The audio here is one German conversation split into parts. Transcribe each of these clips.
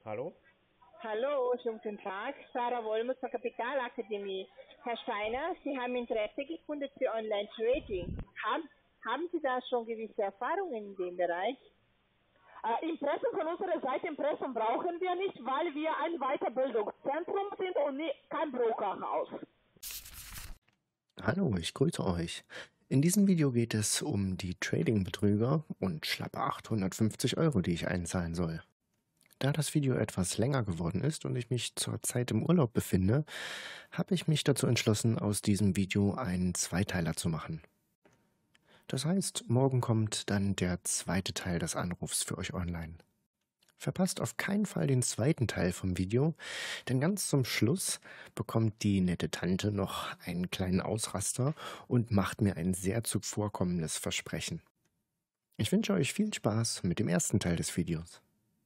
Hallo? Hallo, schönen guten Tag. Sarah Wollmuth zur Kapitalakademie. Herr Steiner, Sie haben Interesse gekundet für Online-Trading. Haben Sie da schon gewisse Erfahrungen in dem Bereich? Impressum von unserer Seite, Impressum brauchen wir nicht, weil wir ein Weiterbildungszentrum sind und kein Brokerhaus. Hallo, ich grüße euch. In diesem Video geht es um die Trading-Betrüger und schlappe 850 Euro, die ich einzahlen soll. Da das Video etwas länger geworden ist und ich mich zurzeit im Urlaub befinde, habe ich mich dazu entschlossen, aus diesem Video einen Zweiteiler zu machen. Das heißt, morgen kommt dann der zweite Teil des Anrufs für euch online. Verpasst auf keinen Fall den zweiten Teil vom Video, denn ganz zum Schluss bekommt die nette Tante noch einen kleinen Ausraster und macht mir ein sehr zuvorkommendes Versprechen. Ich wünsche euch viel Spaß mit dem ersten Teil des Videos.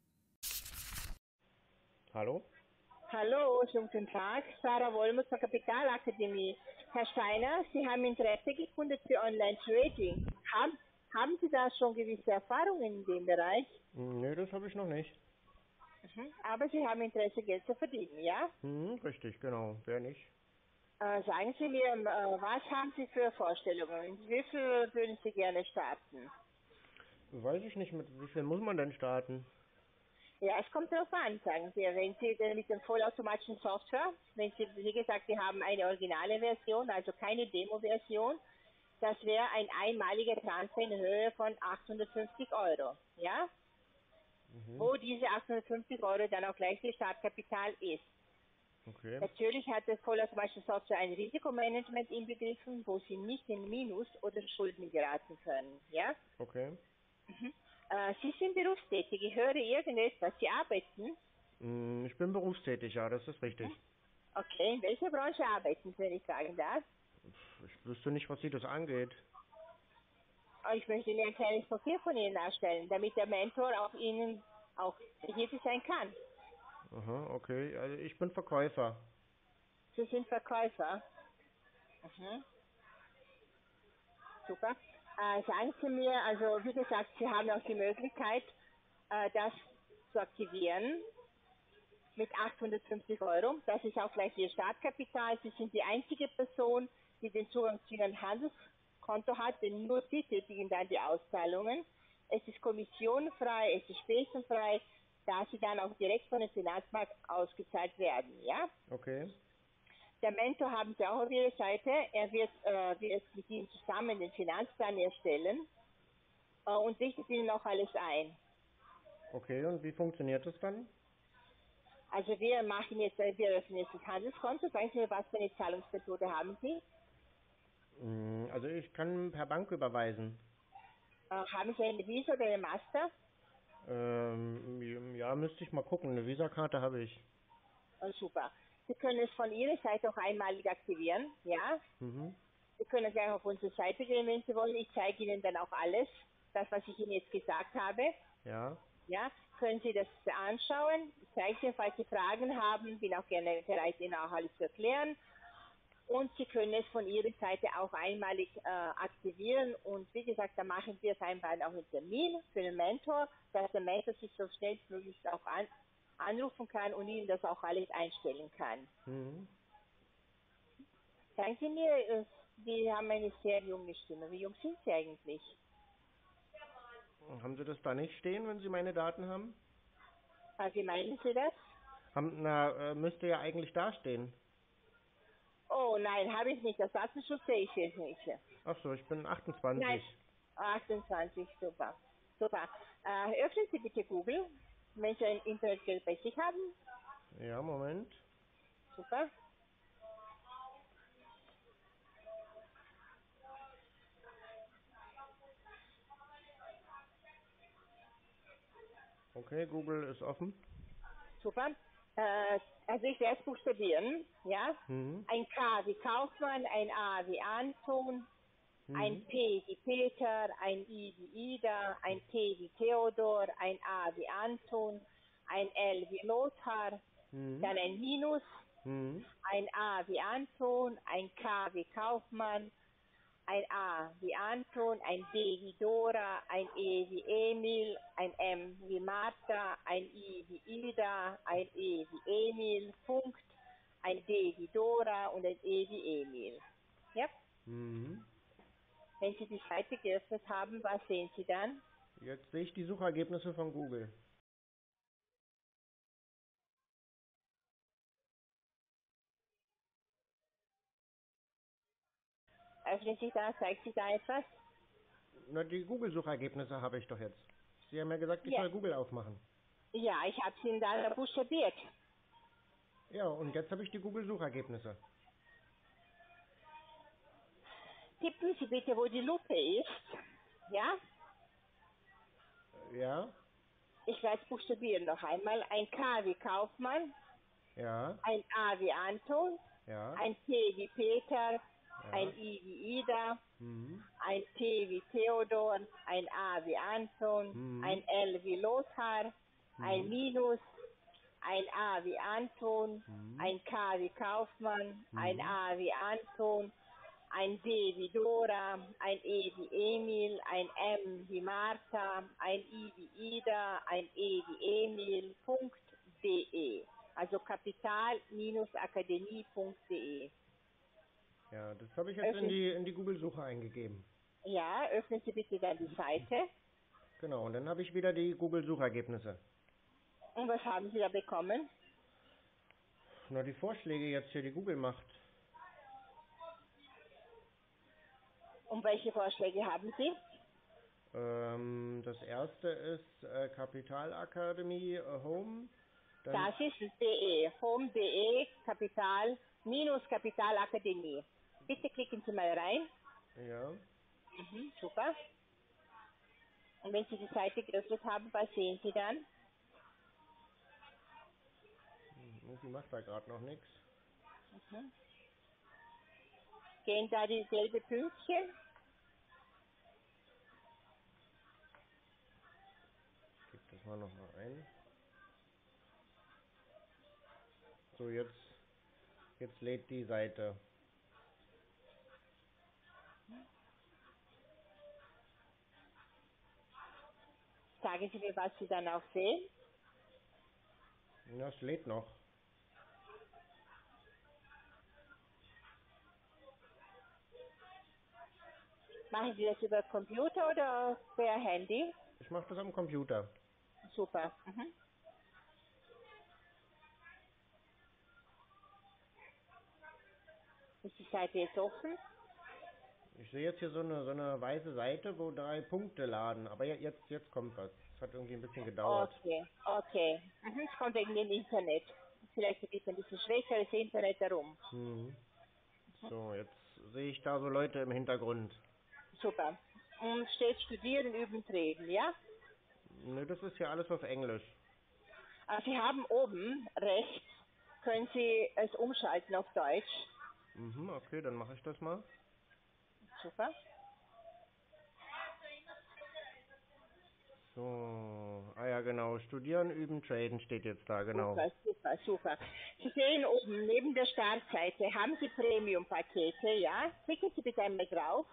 Hallo? Hallo, schönen guten Tag. Sarah Wollmuth zur Kapitalakademie. Herr Steiner, Sie haben Interesse gekundet für Online-Trading. Haben Sie da schon gewisse Erfahrungen in dem Bereich? Nee, das habe ich noch nicht. Aber Sie haben Interesse, Geld zu verdienen, ja? Richtig, genau. Wer nicht? Sagen Sie mir, was haben Sie für Vorstellungen? Wie viel würden Sie gerne starten? Weiß ich nicht, mit wie viel muss man denn starten? Ja, es kommt darauf an, sagen Sie. Wenn Sie denn mit dem vollautomatischen Software, wenn Sie, wie gesagt, Sie haben eine originale Version, also keine Demo-Version, das wäre ein einmaliger Transfer in Höhe von 850 Euro, ja? Wo diese 850 Euro dann auch gleich das Startkapital ist. Okay. Natürlich hat das vollautomatische Software ein Risikomanagement inbegriffen, wo Sie nicht in Minus oder Schulden geraten können, ja? Okay. Sie sind berufstätig. Ich höre irgendetwas. Sie arbeiten? Ich bin berufstätig, ja, das ist richtig. Okay, in welcher Branche arbeiten Sie, wenn ich fragen darf? Ich wüsste nicht, was Sie das angeht. Ich möchte Ihnen ein kleines Profil von Ihnen darstellen, damit der Mentor auch Ihnen auch behilflich sein kann. Aha, okay. Also ich bin Verkäufer. Sie sind Verkäufer. Super. Sagen Sie mir, also wie gesagt, Sie haben auch die Möglichkeit, das zu aktivieren mit 850 Euro. Das ist auch gleich Ihr Startkapital. Sie sind die einzige Person, die den Zugang zu Ihrem Handelskonto hat, denn nur Sie tätigen dann die Auszahlungen. Es ist kommissionfrei, es ist spesenfrei, da Sie dann auch direkt von dem Finanzmarkt ausgezahlt werden. Ja? Okay. Der Mentor haben Sie auch auf Ihrer Seite. Er wird mit Ihnen zusammen den Finanzplan erstellen und richtet Ihnen auch alles ein. Okay, und wie funktioniert das dann? Also wir öffnen jetzt das Handelskonto. Sagen Sie mir, was für eine Zahlungsmethode haben Sie? Also ich kann per Bank überweisen. Haben Sie eine Visa oder eine Master? Ja, müsste ich mal gucken. Eine Visakarte habe ich. Super. Sie können es von Ihrer Seite auch einmalig aktivieren, ja? Sie können gleich auf unsere Seite gehen, wenn Sie wollen. Ich zeige Ihnen dann auch alles, das, was ich Ihnen jetzt gesagt habe. Ja. Ja, können Sie das anschauen. Ich zeige Ihnen, falls Sie Fragen haben, bin auch gerne bereit, Ihnen auch alles zu erklären. Und Sie können es von Ihrer Seite auch einmalig aktivieren. Und wie gesagt, da machen wir vereinbaren auch einen Termin für den Mentor, dass der Mentor sich so schnellstmöglich auch anrufen kann und Ihnen das auch alles einstellen kann. Sagen Sie mir, Sie haben eine sehr junge Stimme. Wie jung sind Sie eigentlich? Haben Sie das da nicht stehen, wenn Sie meine Daten haben? Wie meinen Sie das? Müsste ja eigentlich da stehen. Oh nein, habe ich nicht. Das Datenschutz sehe ich jetzt nicht. Ach so, ich bin 28. Nein, 28, super. Super. Öffnen Sie bitte Google, wenn Sie ein Internetgerät bei sich haben. Ja, Moment. Super. Okay, Google ist offen. Super. Also ich werde es buchstabieren, ja. Ein K wie Kaufmann, ein A wie Anton, ein P wie Peter, ein I wie Ida, ein T wie Theodor, ein A wie Anton, ein L wie Lothar, dann ein Minus, ein A wie Anton, ein K wie Kaufmann, ein A wie Anton, ein D wie Dora, ein E wie Emil, ein M wie Martha, ein I wie Ida, ein E wie Emil, Punkt, ein D wie Dora und ein E wie Emil. Ja? Mhm. Wenn Sie die Seite geöffnet haben, was sehen Sie dann? Jetzt sehe ich die Suchergebnisse von Google. Öffnen Sie da, zeigt sich da etwas? Na, die Google-Suchergebnisse habe ich doch jetzt. Sie haben ja gesagt, ich Ja. soll Google aufmachen. Ja, ich habe Sie da buchstabiert. Ja, und jetzt habe ich die Google-Suchergebnisse. Tippen Sie bitte, wo die Lupe ist. Ja? Ja, Ich werde es buchstabieren noch einmal. Ein K wie Kaufmann, ja, ein A wie Anton, ja, ein T wie Peter, ja. ein I wie Ida, Mhm. ein T wie Theodor, ein A wie Anton, Mhm. ein L wie Lothar, ein Minus, ein A wie Anton, Mhm. ein K wie Kaufmann, ein Mhm. A wie Anton, ein D wie Dora, ein E wie Emil, ein M wie Martha, ein I wie Ida, ein E wie Emil, .de. Also kapital-akademie.de. Ja, das habe ich jetzt in die Google-Suche eingegeben. Ja, öffnen Sie bitte dann die Seite. Genau, und dann habe ich wieder die Google-Suchergebnisse. Und was haben Sie da bekommen? Na, die Vorschläge jetzt hier, die Google macht. Und welche Vorschläge haben Sie? Das erste ist Kapitalakademie Home. Dann, Das ist de, home.de, Kapitalakademie. Bitte klicken Sie mal rein. ja, Super. Und wenn Sie die Seite geöffnet haben, was sehen Sie dann? irgendwie macht da gerade noch nichts. Gehen da dieselbe Pünktchen? Ich gebe das mal nochmal ein. So, jetzt lädt die Seite. Sagen Sie mir, was Sie dann auch sehen. Ja, es lädt noch. Machen Sie das über Computer oder per Handy? Ich mache das am Computer. Super. Ist die Seite jetzt offen? Ich sehe jetzt hier so eine weiße Seite, wo 3 Punkte laden. Aber jetzt kommt was. Es hat irgendwie ein bisschen gedauert. Okay. Es kommt wegen dem Internet. Vielleicht gibt es ein bisschen schwächeres Internet darum. Mhm. So, jetzt sehe ich da so Leute im Hintergrund. Super. Und steht studieren, üben, treten, ja? Ne, das ist ja alles auf Englisch. Sie haben oben rechts, können Sie es umschalten auf Deutsch. Mhm, okay, dann mache ich das mal. Super. So, ja genau, studieren, üben, traden steht jetzt da, genau. Super. Sie sehen oben neben der Startseite, haben Sie Premium-Pakete, ja? Klicken Sie bitte einmal drauf.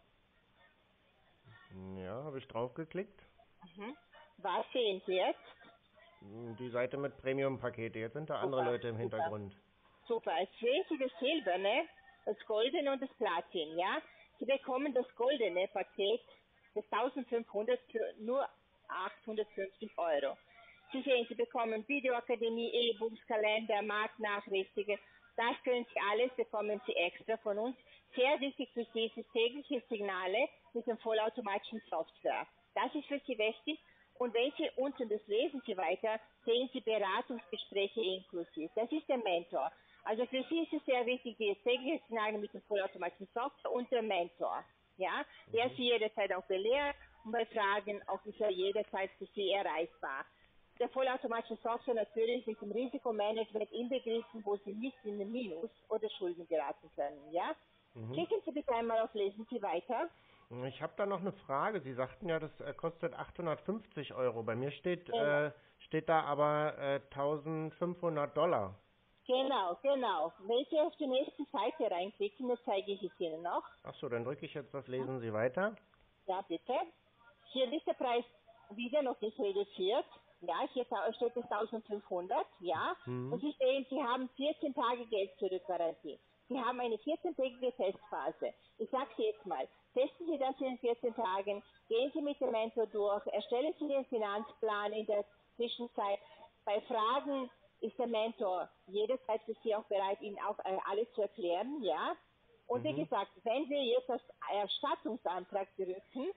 Ja, habe ich draufgeklickt. Was sehen Sie jetzt? Die Seite mit Premium-Pakete. Jetzt sind da andere Leute im Hintergrund. Super. Jetzt sehen Sie das Silberne, das Goldene und das Platin, ja? Sie bekommen das goldene Paket, das 1500 für nur 850 Euro. Sie sehen, Sie bekommen Videoakademie, E-Books, Kalender, Marktnachrichten. Das können Sie alles, bekommen Sie extra von uns. Sehr wichtig für Sie ist tägliche Signale mit dem vollautomatischen Software. Das ist für Sie wichtig. Und wenn Sie unten, das lesen Sie weiter, sehen Sie Beratungsgespräche inklusiv. Das ist der Mentor. Also für Sie ist es sehr wichtig, die tägliche Signale mit dem vollautomatischen Software und der Mentor. Ja, der Sie jederzeit auch belehrt und bei Fragen auch ist er jederzeit für Sie erreichbar. Der vollautomatische Software natürlich mit dem Risikomanagement inbegriffen, wo Sie nicht in den Minus oder Schulden geraten können. Ja? Klicken Sie bitte einmal auf Lesen Sie weiter. Ich habe da noch eine Frage. Sie sagten ja, das kostet 850 Euro. Bei mir steht da aber $1500. Genau, genau. Wenn Sie auf die nächste Seite reinklicken, dann zeige ich es Ihnen noch. Ach so, dann drücke ich jetzt was, lesen Sie weiter. Ja, bitte. Hier ist der Preis wieder noch nicht reduziert. Ja, hier steht es 1500, ja. Und Sie sehen, Sie haben 14 Tage Geld zurückgarantie. Sie haben eine 14-tägige Testphase. Ich sage Sie jetzt mal, testen Sie das in den 14 Tagen, gehen Sie mit dem Mentor durch, erstellen Sie den Finanzplan in der Zwischenzeit. Bei Fragen ist der Mentor jederzeit für Sie auch bereit, Ihnen auch alles zu erklären, ja. Und wie gesagt, wenn wir jetzt das Erstattungsantrag drücken,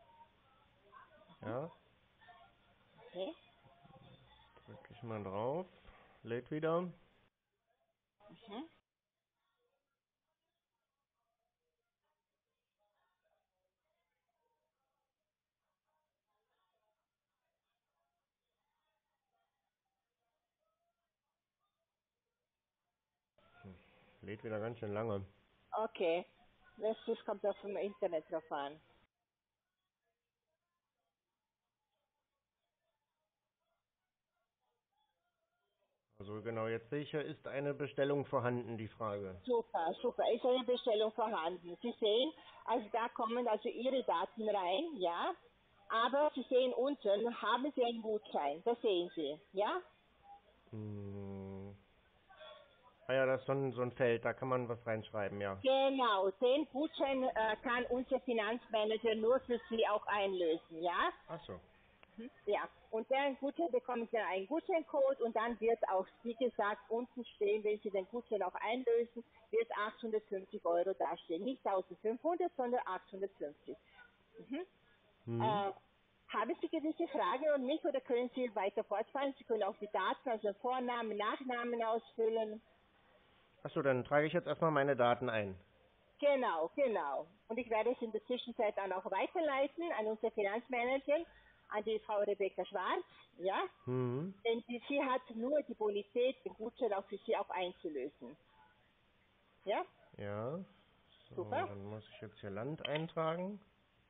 Ja, okay, drücke ich mal drauf. Lädt wieder. Lädt wieder ganz schön lange. okay, das kommt auf dem Internet drauf an. Also genau, jetzt sehe ich, hier ist eine Bestellung vorhanden, die Frage. Super, super. Ist eine Bestellung vorhanden. Sie sehen, also da kommen also Ihre Daten rein, ja. Aber Sie sehen unten, haben Sie einen Gutschein. Das sehen Sie, ja. Ah ja, das ist so ein Feld, da kann man was reinschreiben, ja. Genau, den Gutschein kann unser Finanzmanager nur für Sie auch einlösen, ja. Ach so. Ja, und den Gutschein bekommen Sie dann einen Gutscheincode und dann wird auch, wie gesagt, unten stehen, wenn Sie den Gutschein auch einlösen, wird 850 Euro dastehen. Nicht 1500, sondern 850. Haben Sie gewisse Fragen an mich oder können Sie weiter fortfahren? Sie können auch die Daten, also Vornamen, Nachnamen ausfüllen. Ach so, dann trage ich jetzt erstmal meine Daten ein. Genau, genau. Und ich werde es in der Zwischenzeit dann auch weiterleiten an unsere Finanzmanagerin, an die Frau Rebecca Schwarz, ja? Denn sie hat nur die Bonität, den Gutschein auch für Sie auch einzulösen. Ja? Ja. So, Super. dann muss ich jetzt hier Land eintragen.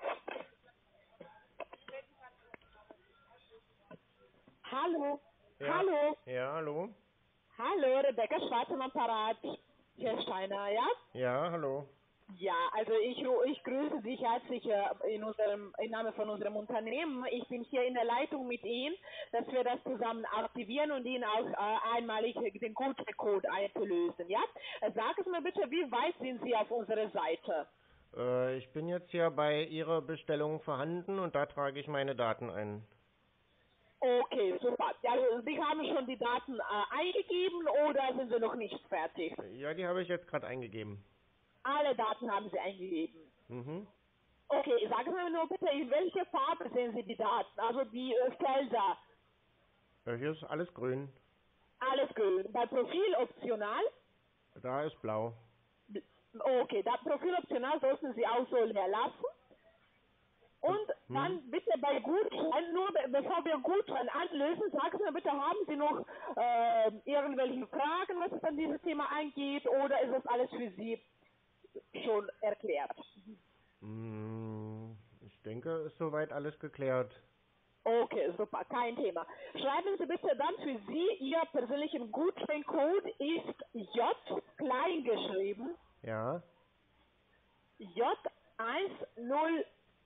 Hallo. Ja. Hallo. Ja, hallo. Hallo, Rebecca Schwarz am Apparat. Herr Steiner, ja? Ja, hallo. Ja, also ich grüße Sie herzlich im Namen von unserem Unternehmen. Ich bin hier in der Leitung mit Ihnen, dass wir das zusammen aktivieren und Ihnen auch einmalig den Gutscheincode einzulösen, ja? Sagen Sie mir bitte, wie weit sind Sie auf unserer Seite? Ich bin jetzt hier bei Ihrer Bestellung vorhanden und da trage ich meine Daten ein. Okay, super. Also Sie haben schon die Daten eingegeben oder sind Sie noch nicht fertig? Ja, die habe ich jetzt gerade eingegeben. Alle Daten haben Sie eingegeben. Okay, sagen Sie mir nur bitte, in welcher Farbe sehen Sie die Daten? Also die Felder. Hier ist alles grün. Alles grün. Bei Profil optional? Da ist blau. Okay, das Profil optional sollten Sie auch so leer lassen. Und dann bitte bei Gutschein, nur bevor wir Gutschein anlösen, sagen Sie mir bitte, haben Sie noch irgendwelche Fragen, was es an dieses Thema angeht, oder ist das alles für Sie schon erklärt? Ich denke, ist soweit alles geklärt. Okay, super, kein Thema. Schreiben Sie bitte dann für Sie, Ihr persönlichen Gutscheincode ist J klein geschrieben. Ja. J1000.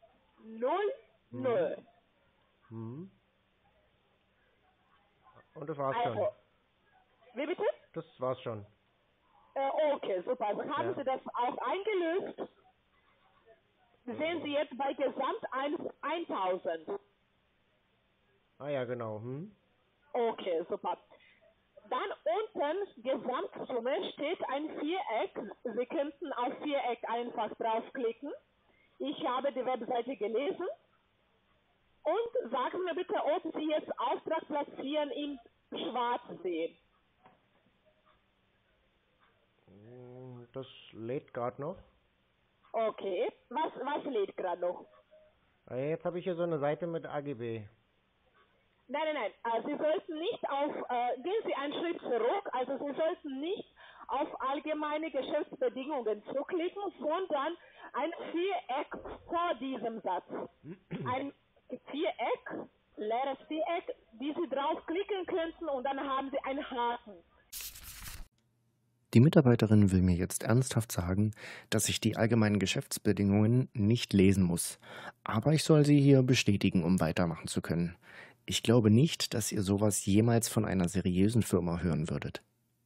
Und das war's Also, schon. wie bitte? Das war's schon. Okay, super. Also haben Sie das auch eingelöst? Sehen Sie jetzt bei Gesamt 1000. Ah ja, genau. Okay, super. Dann unten Gesamtsumme steht ein Viereck. Sie könnten auf Viereck einfach draufklicken. Ich habe die Webseite gelesen. Und sagen mir bitte, ob Sie jetzt Auftrag platzieren in Schwarz sehen. Das lädt gerade noch. Okay, was lädt gerade noch? Jetzt habe ich hier so eine Seite mit AGB. Nein. Sie sollten nicht gehen Sie einen Schritt zurück, also Sie sollten nicht auf allgemeine Geschäftsbedingungen zuklicken, sondern ein Viereck vor diesem Satz. Ein Viereck, leeres Viereck, die Sie draufklicken könnten und dann haben Sie einen Haken. Die Mitarbeiterin will mir jetzt ernsthaft sagen, dass ich die allgemeinen Geschäftsbedingungen nicht lesen muss. Aber ich soll sie hier bestätigen, um weitermachen zu können. Ich glaube nicht, dass ihr sowas jemals von einer seriösen Firma hören würdet.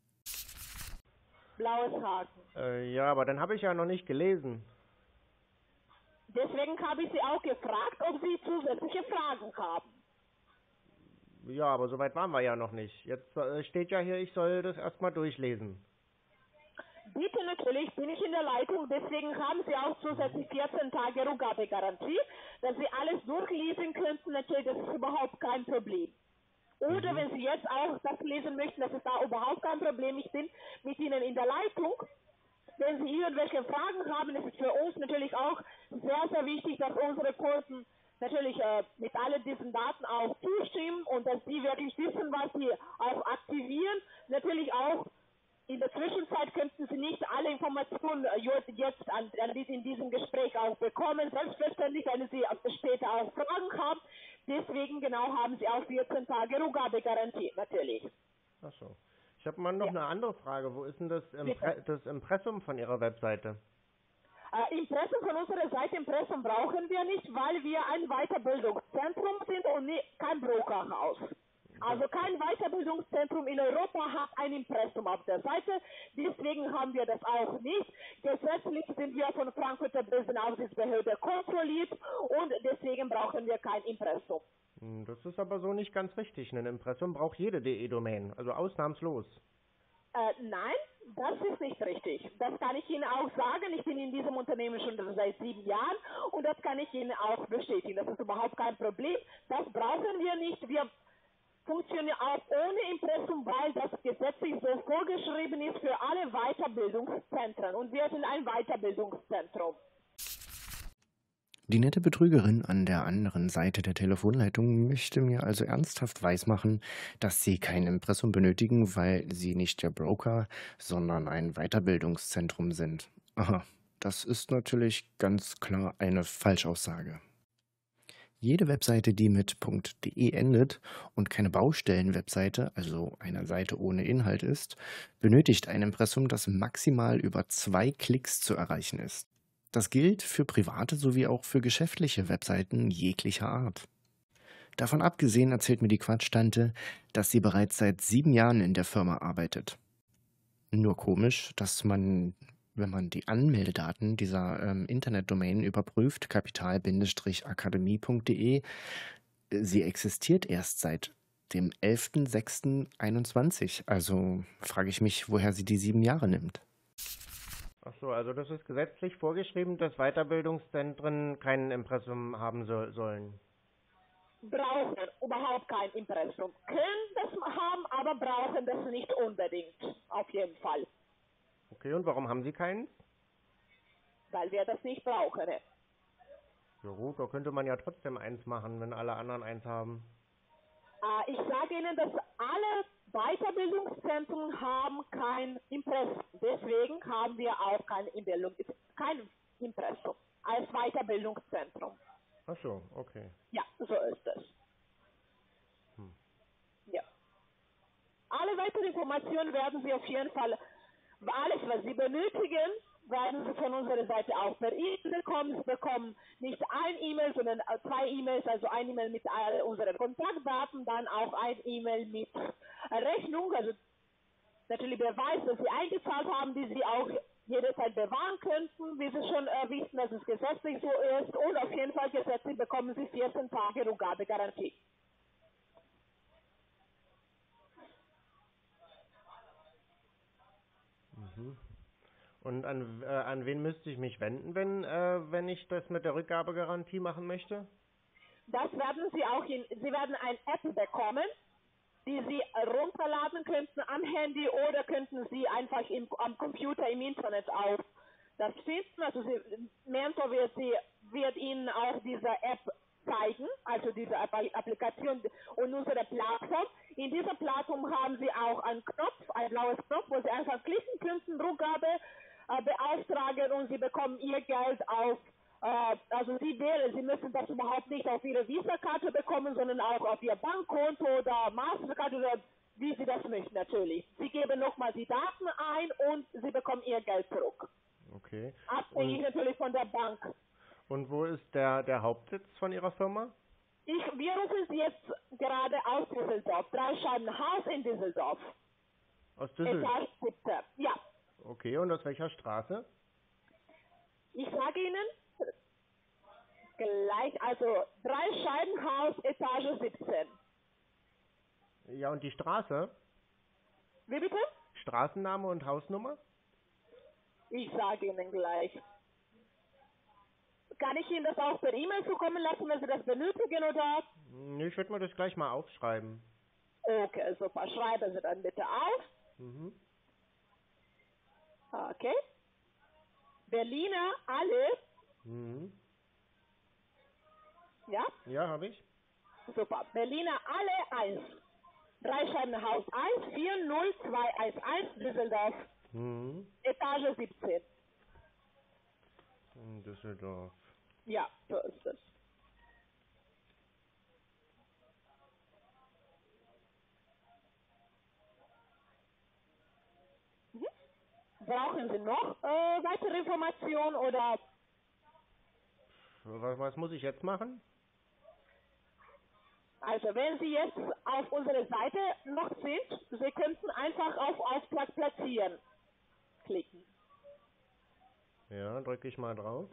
Blaues Haken. Ja, aber dann habe ich ja noch nicht gelesen. Deswegen habe ich Sie auch gefragt, ob Sie zusätzliche Fragen haben. Ja, aber soweit waren wir ja noch nicht. Jetzt steht ja hier, ich soll das erstmal durchlesen. Bitte, natürlich bin ich in der Leitung, deswegen haben Sie auch zusätzlich 14 Tage Rückgabegarantie, dass Sie alles durchlesen könnten, natürlich, das ist überhaupt kein Problem. Oder wenn Sie jetzt auch das lesen möchten, das ist da überhaupt kein Problem, ich bin mit Ihnen in der Leitung. Wenn Sie irgendwelche Fragen haben, ist es für uns natürlich auch sehr, sehr wichtig, dass unsere Kunden natürlich mit allen diesen Daten auch zustimmen und dass Sie wirklich wissen, was Sie auch aktivieren. Natürlich auch in der Zwischenzeit könnten Sie nicht alle Informationen jetzt in diesem Gespräch auch bekommen. Selbstverständlich, wenn Sie später auch Fragen haben. Deswegen genau haben Sie auch 14 Tage Rückgabegarantie, natürlich. Ach so. Ich habe mal noch eine andere Frage. Wo ist denn das Impressum von Ihrer Webseite? Impressum von unserer Seite, Impressum brauchen wir nicht, weil wir ein Weiterbildungszentrum sind und kein Brokerhaus. Also kein Weiterbildungszentrum in Europa hat ein Impressum auf der Seite, deswegen haben wir das auch nicht. Gesetzlich sind wir von Frankfurter Börsenaufsichtsbehörde kontrolliert und deswegen brauchen wir kein Impressum. Das ist aber so nicht ganz richtig. Ein Impressum braucht jede DE-Domain, also ausnahmslos. Nein, das ist nicht richtig. Das kann ich Ihnen auch sagen. Ich bin in diesem Unternehmen schon seit 7 Jahren und das kann ich Ihnen auch bestätigen. Das ist überhaupt kein Problem. Das brauchen wir nicht. Wir funktionieren auch ohne Impressum, weil das gesetzlich so vorgeschrieben ist für alle Weiterbildungszentren. Und wir sind ein Weiterbildungszentrum. Die nette Betrügerin an der anderen Seite der Telefonleitung möchte mir also ernsthaft weismachen, dass sie kein Impressum benötigen, weil sie nicht der Broker, sondern ein Weiterbildungszentrum sind. Aha, das ist natürlich ganz klar eine Falschaussage. Jede Webseite, die mit .de endet und keine Baustellen-Webseite, also eine Seite ohne Inhalt ist, benötigt ein Impressum, das maximal über 2 Klicks zu erreichen ist. Das gilt für private sowie auch für geschäftliche Webseiten jeglicher Art. Davon abgesehen erzählt mir die Quatsch-Tante, dass sie bereits seit 7 Jahren in der Firma arbeitet. Nur komisch, dass man, wenn man die Anmeldedaten dieser Internetdomain überprüft, kapital-akademie.de, sie existiert erst seit dem 11.06.21. Also frage ich mich, woher sie die 7 Jahre nimmt. Ach so, also das ist gesetzlich vorgeschrieben, dass Weiterbildungszentren kein Impressum haben sollen. Brauchen überhaupt kein Impressum. Können das haben, aber brauchen das nicht unbedingt. Auf jeden Fall. Okay, und warum haben Sie keins? Weil wir das nicht brauchen. Ja gut, da könnte man ja trotzdem eins machen, wenn alle anderen eins haben. Ich sage Ihnen, dass alle Weiterbildungszentren haben kein Impressum. Deswegen haben wir auch kein Impressum als Weiterbildungszentrum. Ach so, okay. Ja, so ist es. Ja. Alle weiteren Informationen werden Sie auf jeden Fall, alles was Sie benötigen, werden Sie von unserer Seite auch per E-Mail bekommen. Sie bekommen nicht ein E-Mail, sondern 2 E-Mails, also ein E-Mail mit all unseren Kontaktdaten, dann auch ein E-Mail mit Rechnung, also natürlich Beweis, dass Sie eingezahlt haben, die Sie auch jederzeit bewahren könnten, wie Sie schon wissen, dass es gesetzlich so ist, und auf jeden Fall gesetzlich bekommen Sie 14 Tage Rückgabegarantie. Und an wen müsste ich mich wenden, wenn ich das mit der Rückgabegarantie machen möchte? Das werden Sie auch Sie werden eine App bekommen, die Sie runterladen könnten am Handy oder könnten Sie einfach am Computer im Internet auch das finden. Also Mentor wird Ihnen auch diese App zeigen, also diese Applikation und unsere Plattform. In dieser Plattform haben Sie auch einen Knopf, ein blaues Knopf, wo Sie einfach klicken könnten, Rückgabe beauftragen, und Sie bekommen Ihr Geld auf. Also Sie müssen das überhaupt nicht auf Ihre Visa-Karte bekommen, sondern auch auf Ihr Bankkonto oder Mastercard oder wie Sie das möchten, natürlich. Sie geben nochmal die Daten ein und Sie bekommen Ihr Geld zurück. Okay. Abhängig natürlich von der Bank. Und wo ist der Hauptsitz von Ihrer Firma? Wir rufen Sie jetzt gerade aus Düsseldorf. Dreischeibenhaus in Düsseldorf. Aus Düsseldorf? Etage 17. Ja. Okay, und aus welcher Straße? Ich sage Ihnen gleich, also Dreischeibenhaus, Etage 17. Ja, und die Straße? Wie bitte? Straßenname und Hausnummer? Ich sage Ihnen gleich. Kann ich Ihnen das auch per E-Mail zukommen lassen, wenn Sie das benötigen, oder? Nee, ich würde mir das gleich mal aufschreiben. Okay, super. Schreiben Sie dann bitte auf. Mhm. Okay. Berliner Alle. Mhm. Ja? Ja, habe ich. Super. Berliner Alle 1. Dreischeibenhaus 1, 40211 Düsseldorf. Mhm. Etage 17. In Düsseldorf. Ja, so ist es. Brauchen Sie noch weitere Informationen oder? Was muss ich jetzt machen? Also wenn Sie jetzt auf unserer Seite noch sind, Sie könnten einfach auf Auftrag platzieren klicken. Ja, drücke ich mal drauf.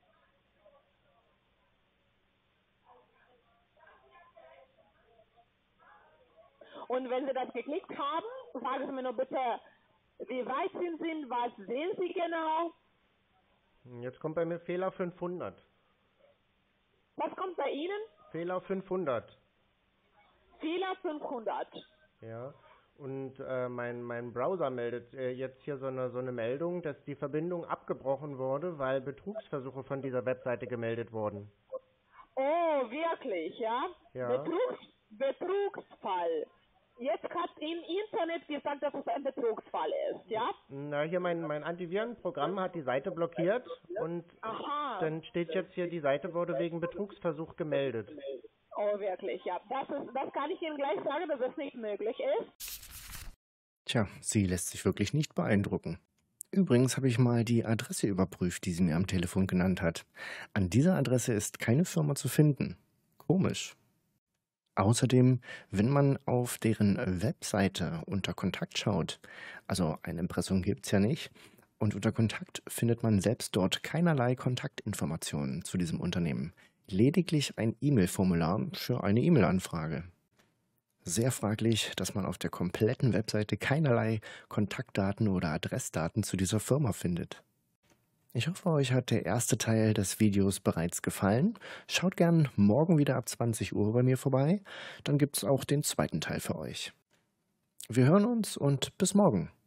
Und wenn Sie das geklickt haben, sagen Sie mir nur bitte, wie weit sind Sie, was sehen Sie genau? Jetzt kommt bei mir Fehler 500. Was kommt bei Ihnen? Fehler 500. Fehler 500. Ja. Und mein Browser meldet jetzt hier so eine Meldung, dass die Verbindung abgebrochen wurde, weil Betrugsversuche von dieser Webseite gemeldet wurden. Oh, wirklich, ja? Ja. Betrugsfall. Jetzt hat Ihnen Internet gesagt, dass es ein Betrugsfall ist, ja? Na, hier mein Antivirenprogramm hat die Seite blockiert und Aha. dann steht jetzt hier, die Seite wurde wegen Betrugsversuch gemeldet. Oh, wirklich, ja. Das kann ich Ihnen gleich sagen, dass es nicht möglich ist. Tja, sie lässt sich wirklich nicht beeindrucken. Übrigens habe ich mal die Adresse überprüft, die sie mir am Telefon genannt hat. An dieser Adresse ist keine Firma zu finden. Komisch. Außerdem, wenn man auf deren Webseite unter Kontakt schaut, also ein Impressum gibt es ja nicht, und unter Kontakt findet man selbst dort keinerlei Kontaktinformationen zu diesem Unternehmen. Lediglich ein E-Mail-Formular für eine E-Mail-Anfrage. Sehr fraglich, dass man auf der kompletten Webseite keinerlei Kontaktdaten oder Adressdaten zu dieser Firma findet. Ich hoffe, euch hat der erste Teil des Videos bereits gefallen. Schaut gern morgen wieder ab 20 Uhr bei mir vorbei. Dann gibt es auch den zweiten Teil für euch. Wir hören uns und bis morgen.